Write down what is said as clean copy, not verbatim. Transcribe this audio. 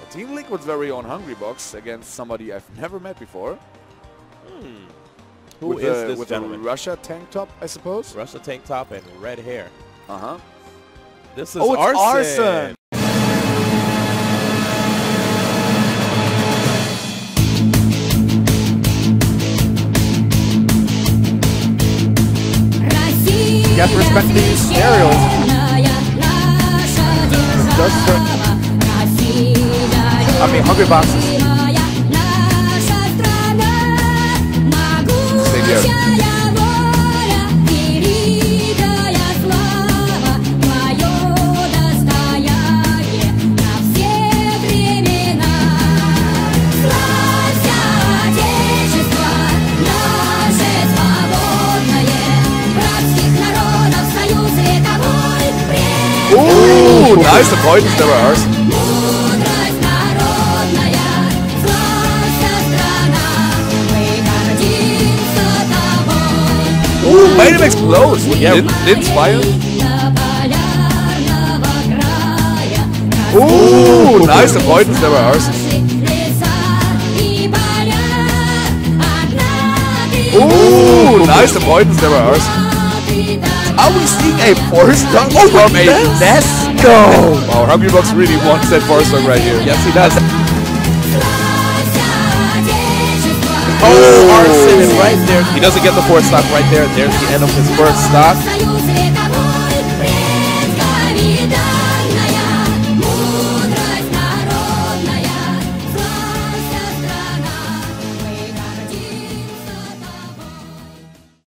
Team Liquid's very own Hungrybox against somebody I've never met before. Who is this with gentleman? a Russia tank top, I suppose. Russia tank top and red hair. This is it's Arson. You have to respect these aerials. I mean, Hungrybox is... Stay here. Ooh, nice avoidance there, Arson. Ooh, made him explode. Yeah. Didn't fire. Ooh, nice avoidance there, Arson. Ooh, nice avoidance there, Arson. Are we seeing a force dunk from a Nesco? Wow, Hungrybox really wants that force dunk right here. Yes, he does. Oh, Arson is right there. He doesn't get the fourth stock right there. There's the end of his first stock.